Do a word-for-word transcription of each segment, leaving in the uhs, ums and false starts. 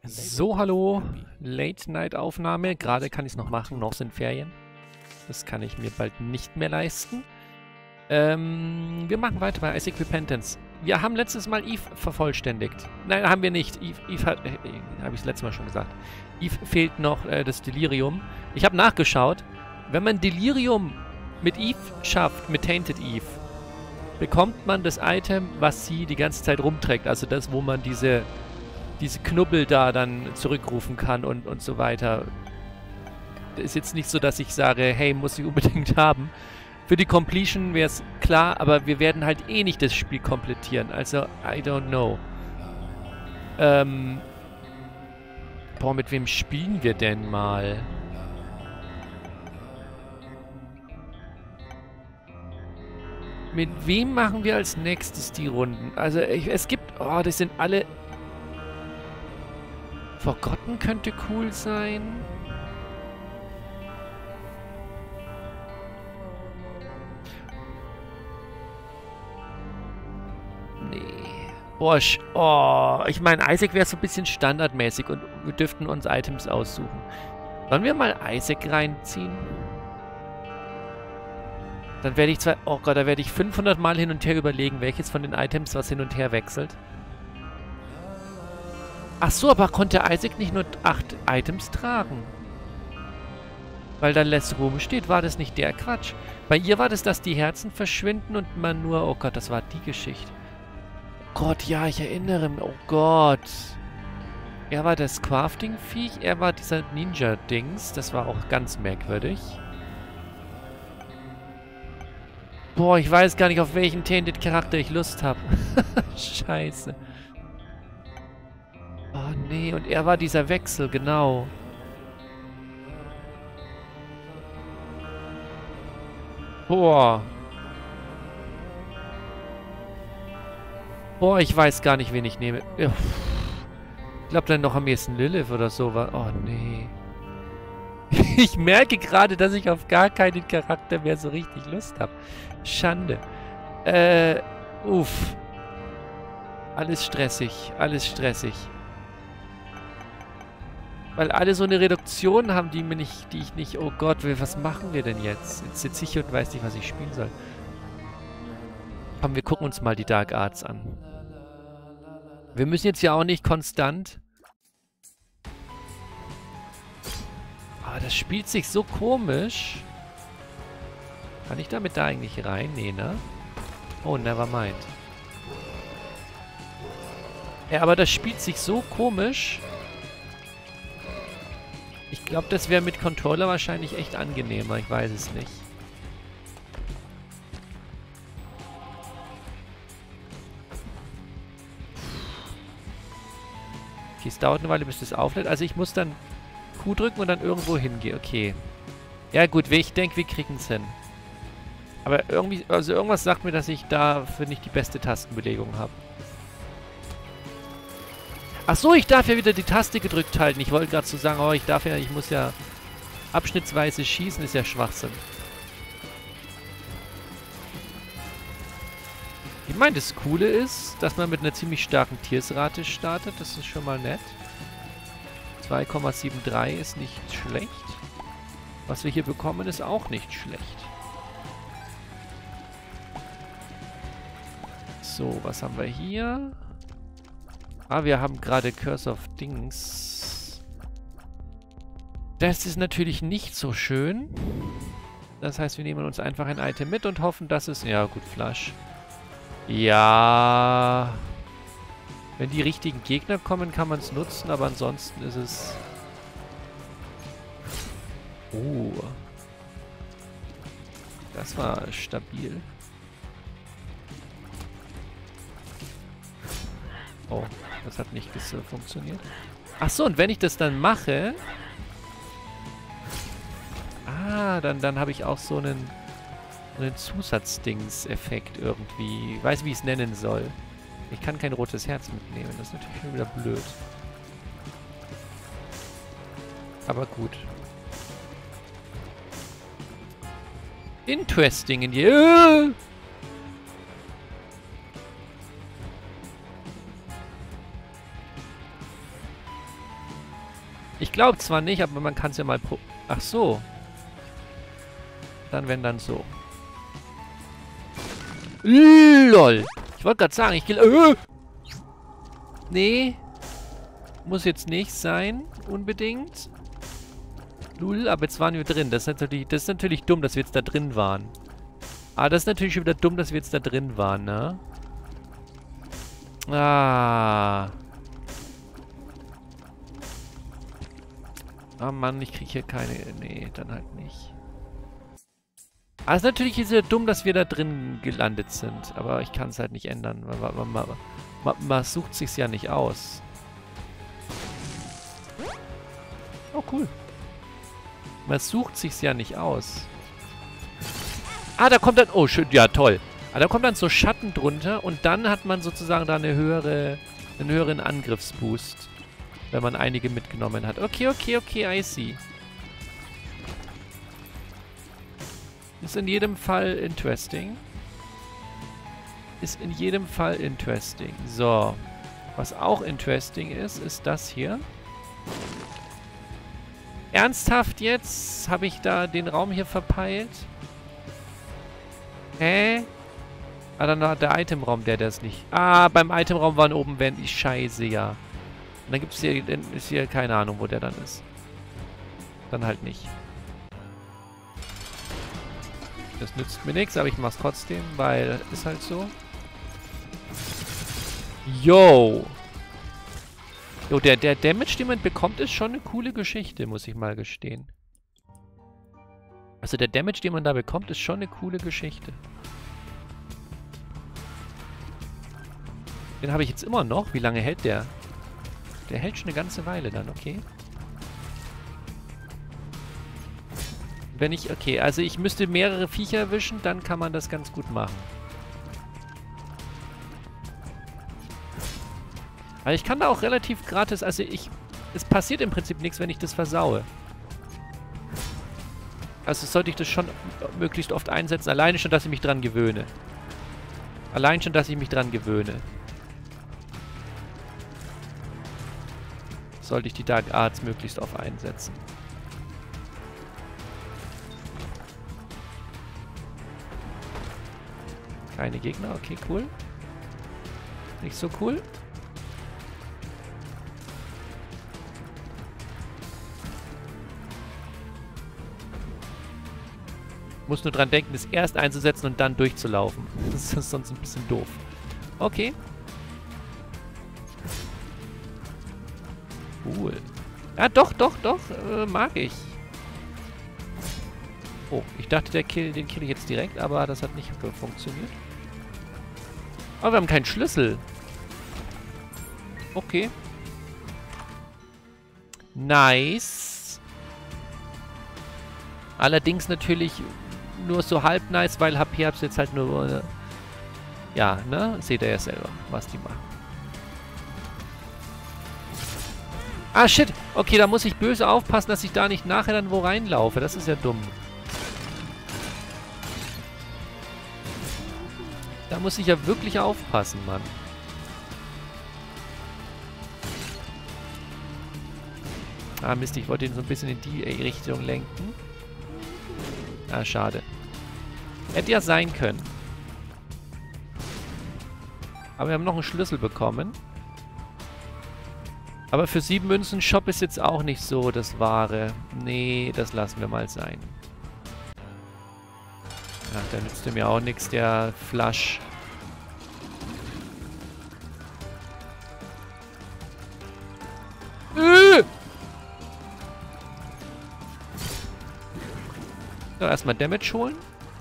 So, hallo. Late-Night-Aufnahme. Gerade kann ich es noch machen, noch sind Ferien. Das kann ich mir bald nicht mehr leisten. Ähm, wir machen weiter bei Isaac Repentance. Wir haben letztes Mal Eve vervollständigt. Nein, haben wir nicht. Eve, Eve hat, äh, habe ich das letzte Mal schon gesagt. Eve fehlt noch äh, das Delirium. Ich habe nachgeschaut. Wenn man Delirium mit Eve schafft, mit Tainted Eve, bekommt man das Item, was sie die ganze Zeit rumträgt. Also das, wo man diese... diese Knubbel da dann zurückrufen kann und, und so weiter. Ist jetzt nicht so, dass ich sage, hey, muss ich unbedingt haben. Für die Completion wäre es klar, aber wir werden halt eh nicht das Spiel komplettieren. Also, I don't know. Ähm. Boah, mit wem spielen wir denn mal? Mit wem machen wir als nächstes die Runden? Also, ich, es gibt... Oh, das sind alle... Forgotten könnte cool sein. Nee. Boah, sch oh, ich meine, Isaac wäre so ein bisschen standardmäßig und wir dürften uns Items aussuchen. Sollen wir mal Isaac reinziehen? Dann werde ich zwar... Oh Gott, da werde ich fünfhundert Mal hin und her überlegen, welches von den Items was hin und her wechselt. Ach so, aber konnte Isaac nicht nur acht Items tragen? Weil da Less Room steht, war das nicht der Quatsch? Bei ihr war das, dass die Herzen verschwinden und man nur... Oh Gott, das war die Geschichte. Oh Gott, ja, ich erinnere mich. Oh Gott. Er war das Crafting-Viech, er war dieser Ninja-Dings. Das war auch ganz merkwürdig. Boah, ich weiß gar nicht, auf welchen Tainted-Charakter ich Lust habe. Scheiße. Oh nee, und er war dieser Wechsel, genau. Boah. Boah, ich weiß gar nicht, wen ich nehme. Ich glaube dann noch am ehesten Lilith oder so. Oh nee. Ich merke gerade, dass ich auf gar keinen Charakter mehr so richtig Lust habe. Schande. Äh, uff. Alles stressig, alles stressig. Weil alle so eine Reduktion haben, die mir nicht, die ich nicht... Oh Gott, was machen wir denn jetzt? Jetzt sitze ich hier und weiß nicht, was ich spielen soll. Komm, wir gucken uns mal die Dark Arts an. Wir müssen jetzt ja auch nicht konstant... Ah, das spielt sich so komisch. Kann ich damit da eigentlich rein? Nee, ne? Oh, never mind. Ja, aber das spielt sich so komisch... Ich glaube, das wäre mit Controller wahrscheinlich echt angenehmer. Ich weiß es nicht. Okay, es dauert eine Weile, bis das auflädt. Also ich muss dann Q drücken und dann irgendwo hingehen. Okay. Ja gut, ich denke, wir kriegen es hin. Aber irgendwie, also irgendwas sagt mir, dass ich dafür nicht die beste Tastenbelegung habe. Ach so, ich darf ja wieder die Taste gedrückt halten. Ich wollte gerade so sagen, oh, ich darf ja, ich muss ja abschnittsweise schießen, ist ja Schwachsinn. Ich meine, das Coole ist, dass man mit einer ziemlich starken Tiersrate startet. Das ist schon mal nett. zwei Komma drei ist nicht schlecht. Was wir hier bekommen, ist auch nicht schlecht. So, was haben wir hier? Ah, wir haben gerade Curse of Dings. Das ist natürlich nicht so schön. Das heißt, wir nehmen uns einfach ein Item mit und hoffen, dass es... Ja, gut, Flash. Ja. Wenn die richtigen Gegner kommen, kann man es nutzen, aber ansonsten ist es... Oh. Das war stabil. Oh, das hat nicht funktioniert. Ach so, und wenn ich das dann mache... Ah, dann, dann habe ich auch so einen, einen Zusatzdings-Effekt irgendwie. Ich weiß, wie ich es nennen soll. Ich kann kein rotes Herz mitnehmen. Das ist natürlich schon wieder blöd. Aber gut. Interesting in die... Äh! Ich glaube zwar nicht, aber man kann es ja mal pro... Ach so. Dann wenn dann so. LOL. Ich wollte gerade sagen, ich... Äh! Nee. Muss jetzt nicht sein, unbedingt. Lul, aber jetzt waren wir drin. Das ist natürlich, das ist natürlich dumm, dass wir jetzt da drin waren. Ah, das ist natürlich schon wieder dumm, dass wir jetzt da drin waren, ne? Ah. Oh Mann, ich kriege hier keine... Nee, dann halt nicht. Ah, ist natürlich ist ja dumm, dass wir da drin gelandet sind. Aber ich kann es halt nicht ändern. Man, man, man, man, man sucht sich's ja nicht aus. Oh, cool. Man sucht sich's ja nicht aus. Ah, da kommt dann... Oh, schön. Ja, toll. Ah, da kommt dann so Schatten drunter und dann hat man sozusagen da eine höhere, einen höheren Angriffsboost. Wenn man einige mitgenommen hat. Okay, okay, okay, I see. Ist in jedem Fall interesting. Ist in jedem Fall interesting. So. Was auch interesting ist, ist das hier. Ernsthaft jetzt? Habe ich da den Raum hier verpeilt? Hä? Ah, dann hat der Itemraum, der das nicht... Ah, beim Itemraum waren oben Wände. Scheiße, ja. Und dann gibt es hier... Dann ist hier keine Ahnung, wo der dann ist. Dann halt nicht. Das nützt mir nichts, aber ich mach's trotzdem, weil ist halt so. Yo! Jo, der, der Damage, den man bekommt, ist schon eine coole Geschichte, muss ich mal gestehen. Also der Damage, den man da bekommt, ist schon eine coole Geschichte. Den habe ich jetzt immer noch. Wie lange hält der? Der hält schon eine ganze Weile dann, okay. Wenn ich... Okay, also ich müsste mehrere Viecher erwischen, dann kann man das ganz gut machen. Aber ich kann da auch relativ gratis... Also ich... Es passiert im Prinzip nichts, wenn ich das versaue. Also sollte ich das schon möglichst oft einsetzen. Alleine schon, dass ich mich dran gewöhne. Allein schon, dass ich mich dran gewöhne. Sollte ich die Dark Arts möglichst oft einsetzen. Keine Gegner, okay, cool. Nicht so cool. Muss nur dran denken, das erst einzusetzen und dann durchzulaufen. Das ist sonst ein bisschen doof. Okay. Cool. Ja, doch, doch, doch. Äh, mag ich. Oh, ich dachte, der Kill, den kill ich jetzt direkt, aber das hat nicht funktioniert. Aber wir haben keinen Schlüssel. Okay. Nice. Allerdings natürlich nur so halb nice, weil H P hab's jetzt halt nur... Äh, ja, ne? Seht ihr ja selber, was die machen. Ah, shit. Okay, da muss ich böse aufpassen, dass ich da nicht nachher dann wo reinlaufe. Das ist ja dumm. Da muss ich ja wirklich aufpassen, Mann. Ah, Mist, ich wollte ihn so ein bisschen in die Richtung lenken. Ah, schade. Hätte ja sein können. Aber wir haben noch einen Schlüssel bekommen. Aber für sieben Münzen Shop ist jetzt auch nicht so das Wahre. Nee, das lassen wir mal sein. Ach, der nützt mir auch nichts, der Flash. Äh! So, erstmal Damage holen.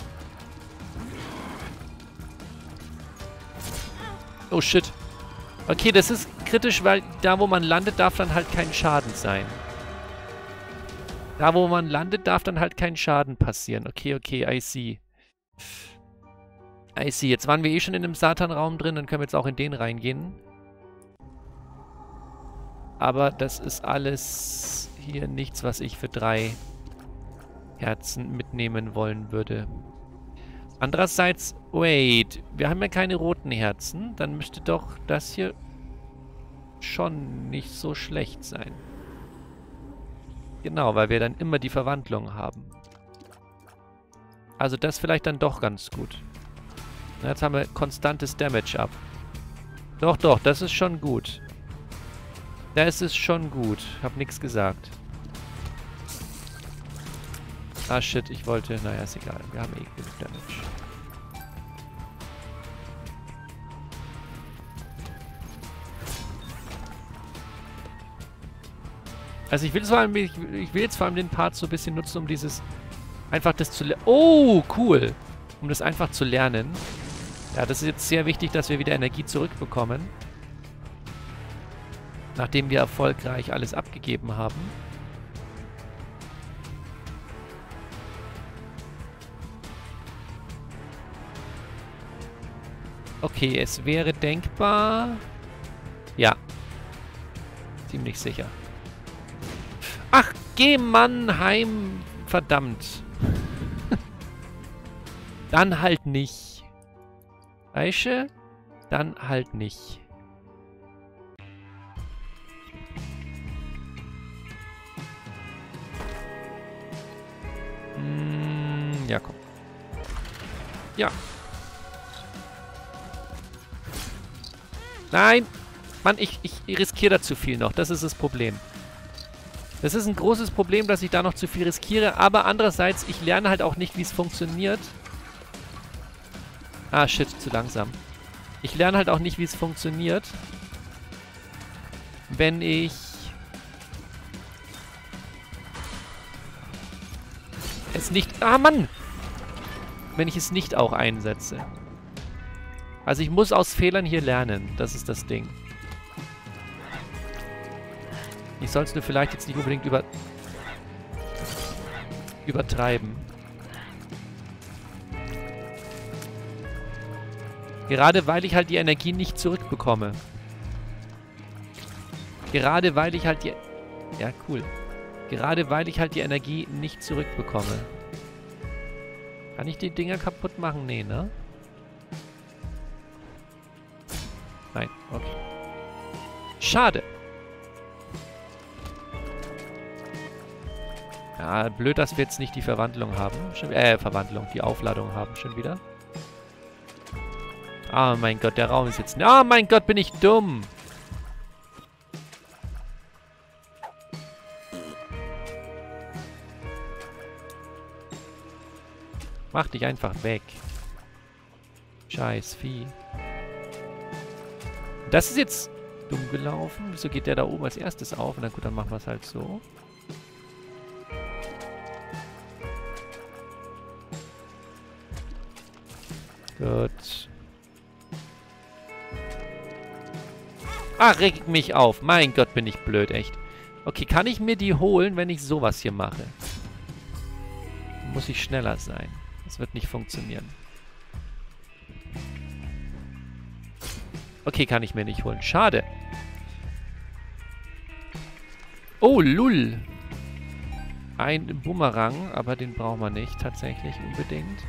Oh shit. Okay, das ist kritisch, weil da, wo man landet, darf dann halt kein Schaden sein. Da, wo man landet, darf dann halt kein Schaden passieren. Okay, okay, I see. I see. Jetzt waren wir eh schon in dem Satan-Raum drin, dann können wir jetzt auch in den reingehen. Aber das ist alles hier nichts, was ich für drei Herzen mitnehmen wollen würde. Andererseits, wait, wir haben ja keine roten Herzen. Dann müsste doch das hier schon nicht so schlecht sein. Genau, weil wir dann immer die Verwandlung haben. Also das vielleicht dann doch ganz gut. Na, jetzt haben wir konstantes Damage ab. Doch, doch, das ist schon gut. Das ist schon gut. Hab nichts gesagt. Ah, shit, ich wollte... Naja, ist egal. Wir haben eh genug Damage. Also ich will, vor allem, ich, ich will jetzt vor allem den Part so ein bisschen nutzen, um dieses... Einfach das zu lernen. Oh, cool. Um das einfach zu lernen. Ja, das ist jetzt sehr wichtig, dass wir wieder Energie zurückbekommen. Nachdem wir erfolgreich alles abgegeben haben. Okay, es wäre denkbar... Ja. Ziemlich sicher. Ach, geh Mannheim! Verdammt. Dann halt nicht. Eiche? Dann halt nicht. Hm, ja, komm. Ja. Nein! Mann, ich, ich riskiere da zu viel noch. Das ist das Problem. Das ist ein großes Problem, dass ich da noch zu viel riskiere. Aber andererseits, ich lerne halt auch nicht, wie es funktioniert. Ah, shit, zu langsam. Ich lerne halt auch nicht, wie es funktioniert. Wenn ich... es nicht... Ah, Mann! Wenn ich es nicht auch einsetze. Also ich muss aus Fehlern hier lernen. Das ist das Ding. Ich soll es nur vielleicht jetzt nicht unbedingt über... übertreiben. Gerade weil ich halt die Energie nicht zurückbekomme. Gerade weil ich halt die... Ja, cool. Gerade weil ich halt die Energie nicht zurückbekomme. Kann ich die Dinger kaputt machen? Nee, ne? Nein, okay. Schade. Ja, blöd, dass wir jetzt nicht die Verwandlung haben. Schon, äh, Verwandlung, die Aufladung haben schon wieder. Ah, mein Gott, der Raum ist jetzt... Ah, mein Gott, bin ich dumm. Mach dich einfach weg. Scheiß Vieh. Das ist jetzt dumm gelaufen. Wieso geht der da oben als erstes auf? Na gut, dann machen wir es halt so. Gut. Ach, regt mich auf. Mein Gott, bin ich blöd, echt. Okay, kann ich mir die holen, wenn ich sowas hier mache? Muss ich schneller sein. Das wird nicht funktionieren. Okay, kann ich mir nicht holen. Schade. Oh, lull. Ein Bumerang, aber den brauchen wir nicht tatsächlich unbedingt.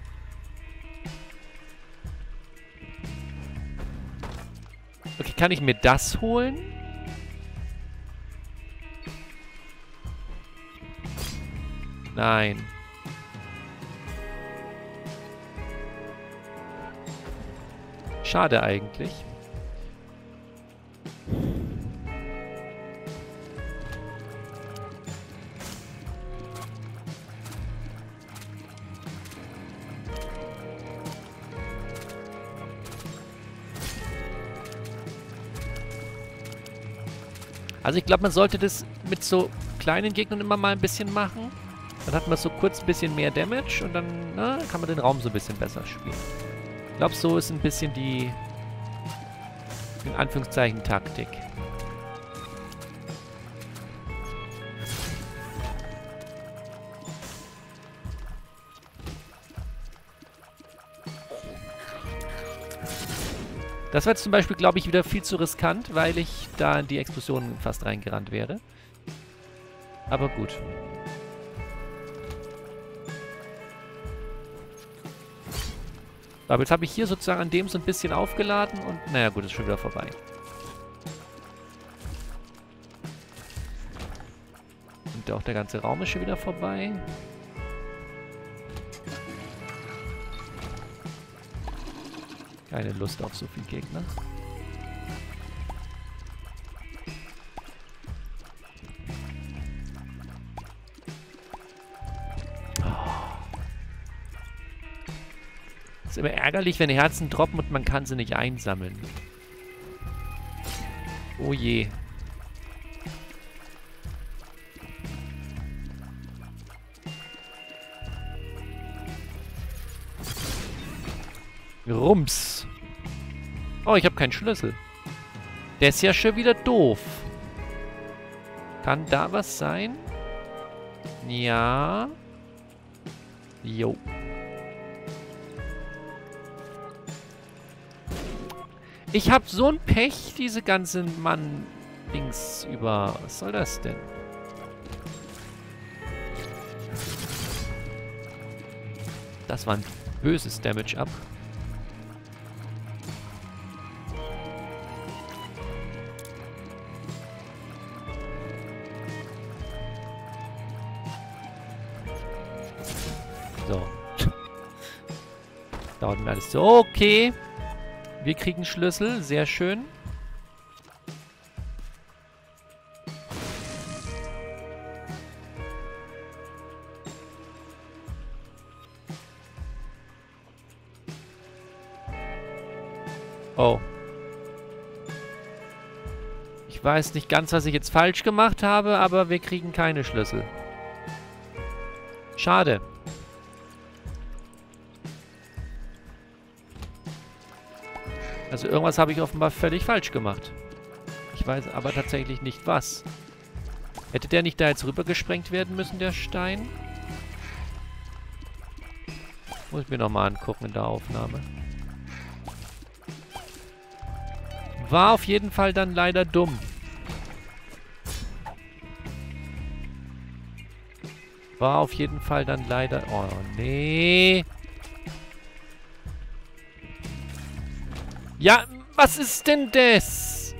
Okay, kann ich mir das holen? Nein. Schade eigentlich. Also ich glaube, man sollte das mit so kleinen Gegnern immer mal ein bisschen machen. Dann hat man so kurz ein bisschen mehr Damage und dann na, kann man den Raum so ein bisschen besser spielen. Ich glaube, so ist ein bisschen die, in Anführungszeichen, Taktik. Das war jetzt zum Beispiel, glaube ich, wieder viel zu riskant, weil ich da in die Explosion fast reingerannt wäre. Aber gut. Aber jetzt habe ich hier sozusagen an dem so ein bisschen aufgeladen und naja gut, ist schon wieder vorbei. Und Und auch der ganze Raum ist schon wieder vorbei. Keine Lust auf so viel Gegner. Ist immer ärgerlich, wenn Herzen droppen und man kann sie nicht einsammeln. Oh je. Rums. Oh, ich habe keinen Schlüssel. Der ist ja schon wieder doof. Kann da was sein? Ja. Jo. Ich hab so ein Pech, diese ganzen Mann-Dings über... Was soll das denn? Das war ein böses Damage-Up. So. Dauert mir alles so. Okay. Wir kriegen Schlüssel. Sehr schön. Oh. Ich weiß nicht ganz, was ich jetzt falsch gemacht habe, aber wir kriegen keine Schlüssel. Schade. Also irgendwas habe ich offenbar völlig falsch gemacht. Ich weiß aber tatsächlich nicht was. Hätte der nicht da jetzt rüber gesprengt werden müssen, der Stein? Muss ich mir nochmal angucken in der Aufnahme. War auf jeden Fall dann leider dumm. War auf jeden Fall dann leider... Oh, nee. Ja, was ist denn das?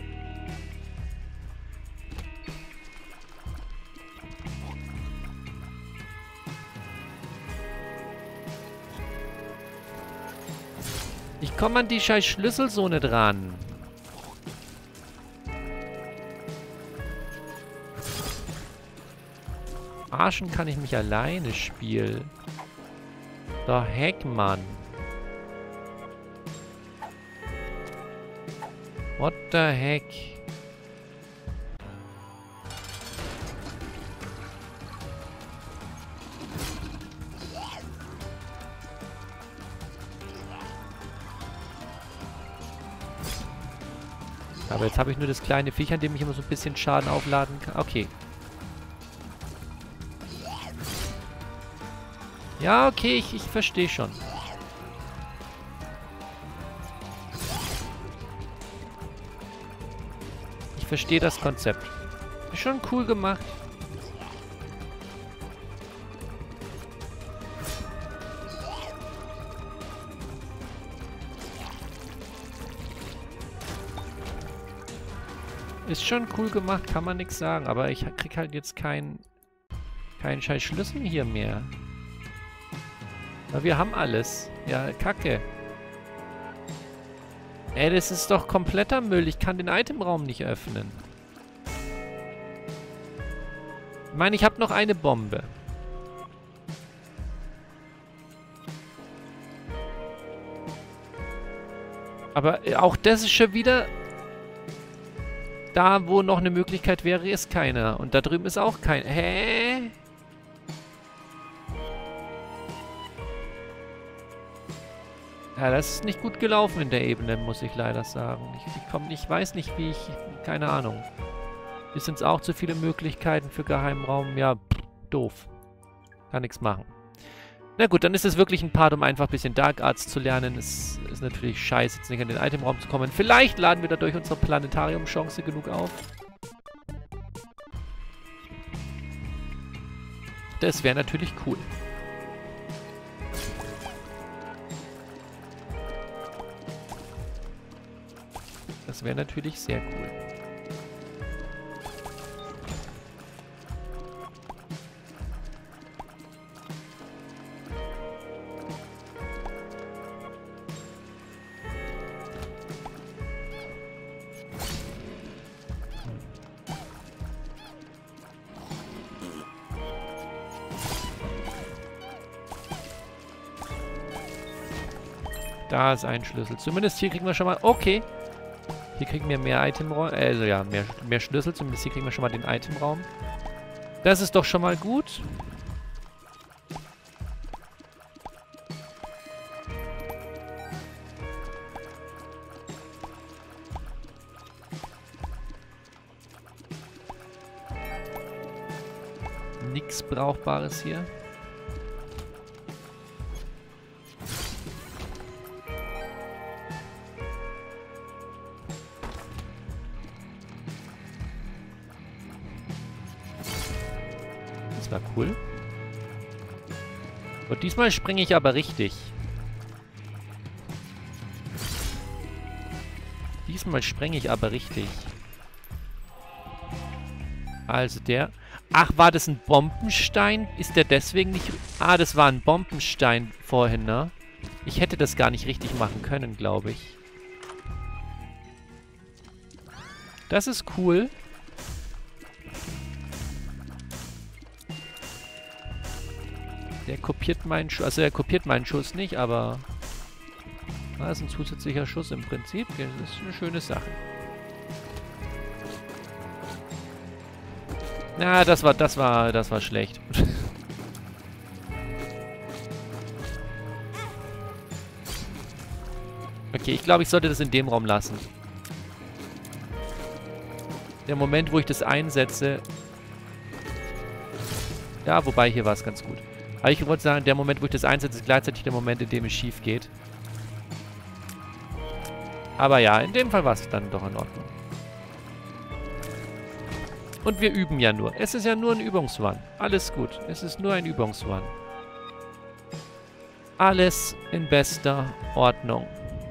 Ich komme an die scheiß Schlüssel so nicht ran. Arschen kann ich mich alleine spielen. Der Heckmann. What the heck? Aber jetzt habe ich nur das kleine Viech, an dem ich immer so ein bisschen Schaden aufladen kann. Okay. Ja, okay, ich, ich verstehe schon. Ich verstehe das Konzept. Ist schon cool gemacht. Ist schon cool gemacht, kann man nichts sagen. Aber ich krieg halt jetzt keinen keinen scheiß Schlüssel hier mehr. Aber wir haben alles. Ja, Kacke. Ey, das ist doch kompletter Müll. Ich kann den Itemraum nicht öffnen. Ich meine, ich habe noch eine Bombe. Aber auch das ist schon wieder... Da, wo noch eine Möglichkeit wäre, ist keiner. Und da drüben ist auch kein... Hä? Ja, das ist nicht gut gelaufen in der Ebene, muss ich leider sagen. Ich, ich, komm, ich weiß nicht, wie ich... Keine Ahnung. Hier sind es auch zu viele Möglichkeiten für Geheimraum. Ja, pff, doof. Kann nichts machen. Na gut, dann ist es wirklich ein Part, um einfach ein bisschen Dark Arts zu lernen. Es ist natürlich scheiße, jetzt nicht an den Itemraum zu kommen. Vielleicht laden wir dadurch unsere Planetarium-Chance genug auf. Das wäre natürlich cool. Das wäre natürlich sehr cool. Da ist ein Schlüssel. Zumindest hier kriegen wir schon mal... Okay. Hier kriegen wir mehr Itemraum. Also ja, mehr, mehr Schlüssel. Zumindest hier kriegen wir schon mal den Itemraum. Das ist doch schon mal gut. Nichts Brauchbares hier. Das war cool. Und diesmal springe ich aber richtig. Diesmal springe ich aber richtig. Also der... Ach, war das ein Bombenstein? Ist der deswegen nicht... Ah, das war ein Bombenstein vorhin, ne? Ich hätte das gar nicht richtig machen können, glaube ich. Das ist cool. Der kopiert meinen Schuss... Also, er kopiert meinen Schuss nicht, aber... Das ist ein zusätzlicher Schuss im Prinzip. Das ist eine schöne Sache. Na, das war, das war, das war schlecht. Okay, ich glaube, ich sollte das in dem Raum lassen. Der Moment, wo ich das einsetze... Ja, wobei, hier war es ganz gut. Aber ich wollte sagen, der Moment, wo ich das einsetze, ist gleichzeitig der Moment, in dem es schief geht. Aber ja, in dem Fall war es dann doch in Ordnung. Und wir üben ja nur. Es ist ja nur ein Übungsrun. Alles gut. Es ist nur ein Übungsrun. Alles in bester Ordnung.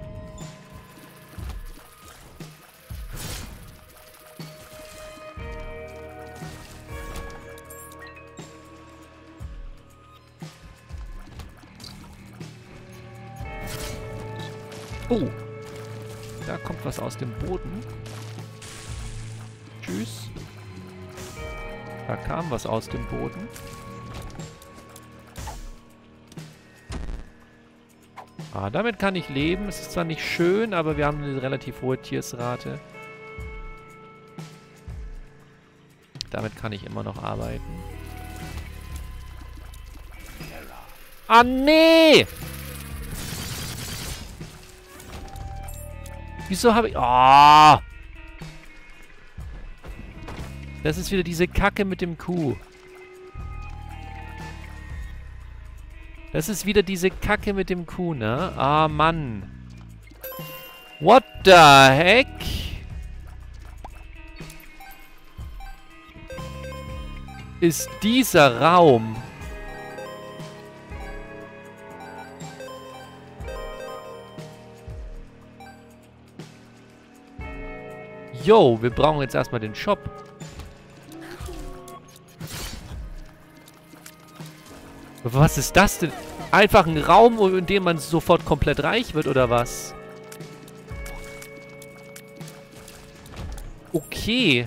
Oh. Da kommt was aus dem Boden. Tschüss. Da kam was aus dem Boden. Ah, damit kann ich leben. Es ist zwar nicht schön, aber wir haben eine relativ hohe Tiersrate. Damit kann ich immer noch arbeiten. Ah, nee! Wieso habe ich... Ah! Oh! Das ist wieder diese Kacke mit dem Kuh. Das ist wieder diese Kacke mit dem Kuh, ne? Ah, Mann. What the heck? Ist dieser Raum... Yo, wir brauchen jetzt erstmal den Shop. Was ist das denn? Einfach ein Raum, in dem man sofort komplett reich wird, oder was? Okay.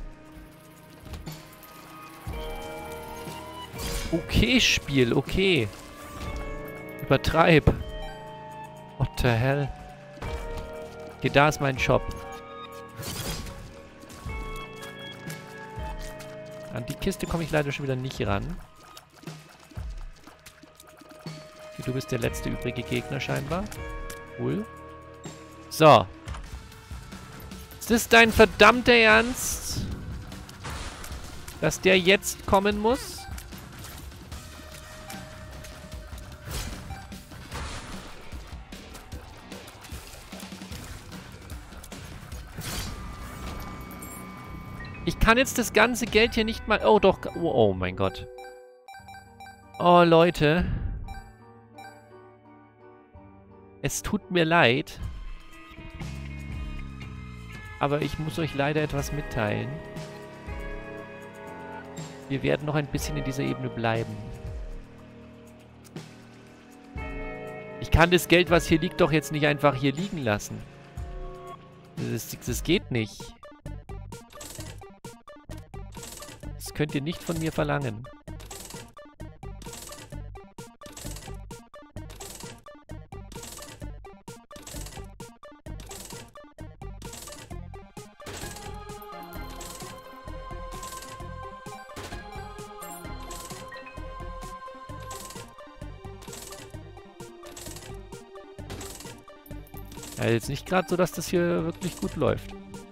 Okay, Spiel, okay. Übertreib. What the hell? Okay, da ist mein Shop. An die Kiste komme ich leider schon wieder nicht ran. Du bist der letzte übrige Gegner scheinbar. Cool. So. Ist das dein verdammter Ernst? Dass der jetzt kommen muss? Ich kann jetzt das ganze Geld hier nicht mal... Oh, doch. Oh, oh mein Gott. Oh, Leute. Es tut mir leid. Aber ich muss euch leider etwas mitteilen. Wir werden noch ein bisschen in dieser Ebene bleiben. Ich kann das Geld, was hier liegt, doch jetzt nicht einfach hier liegen lassen. Das, das geht nicht. Das könnt ihr nicht von mir verlangen. Ja, jetzt nicht gerade so, dass das hier wirklich gut läuft.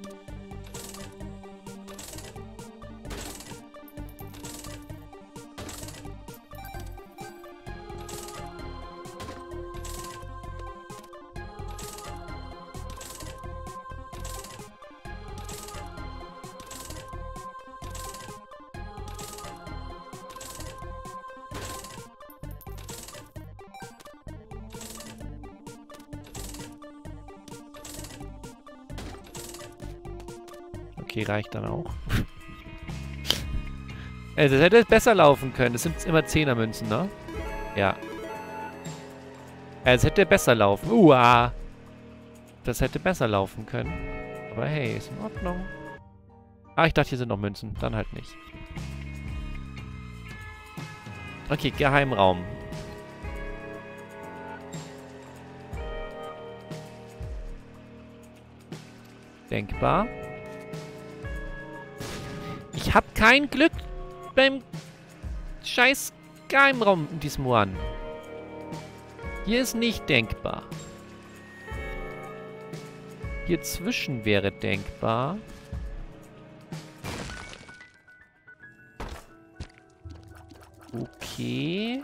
Okay, reicht dann auch. Also, das hätte besser laufen können. Das sind immer Zehnermünzen, ne? Ja. Es hätte besser laufen. Uah. Das hätte besser laufen können. Aber hey, ist in Ordnung. Ah, ich dachte, hier sind noch Münzen. Dann halt nicht. Okay, Geheimraum. Denkbar. Ich habe kein Glück beim scheiß Geheimraum in diesem One. Hier ist nicht denkbar. Hier zwischen wäre denkbar. Okay.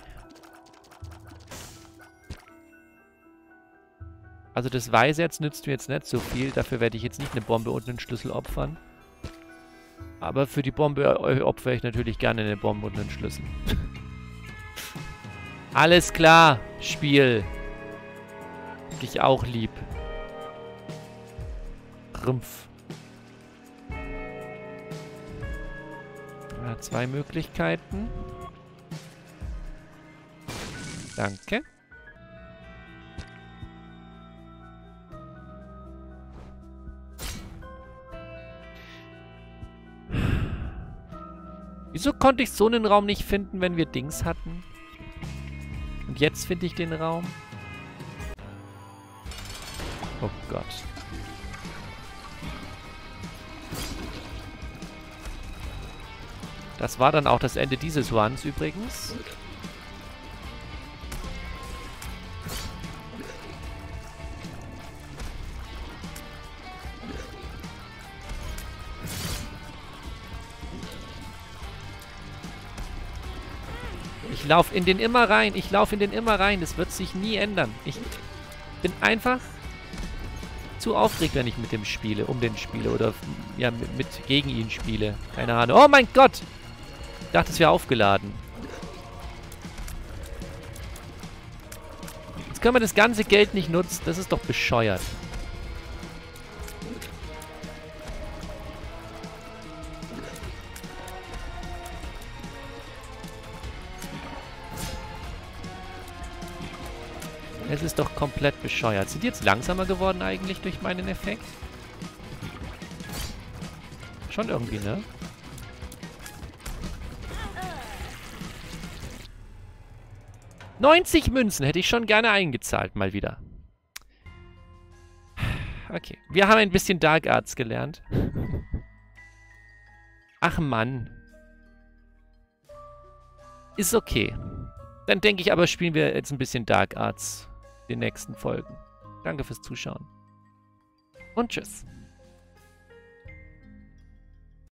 Also das Weiße jetzt nützt mir jetzt nicht so viel. Dafür werde ich jetzt nicht eine Bombe und einen Schlüssel opfern. Aber für die Bombe opfere ich natürlich gerne eine Bombe und einen Schlüssel. Alles klar, Spiel. Dich auch lieb. Rümpf. Ja, zwei Möglichkeiten. Danke. Wieso konnte ich so einen Raum nicht finden, wenn wir Dings hatten? Und jetzt finde ich den Raum. Oh Gott. Das war dann auch das Ende dieses Runs übrigens. Ich laufe in den immer rein. Ich laufe in den immer rein. Das wird sich nie ändern. Ich bin einfach zu aufgeregt, wenn ich mit dem spiele, um den spiele oder ja, mit, mit gegen ihn spiele. Keine Ahnung. Oh mein Gott! Ich dachte, es wäre aufgeladen. Jetzt können wir das ganze Geld nicht nutzen. Das ist doch bescheuert. Es ist doch komplett bescheuert. Sind die jetzt langsamer geworden eigentlich durch meinen Effekt? Schon irgendwie, ne? neunzig Münzen hätte ich schon gerne eingezahlt, mal wieder. Okay, wir haben ein bisschen Dark Arts gelernt. Ach Mann. Ist okay. Dann denke ich aber, spielen wir jetzt ein bisschen Dark Arts in den nächsten Folgen. Danke fürs Zuschauen. Und tschüss.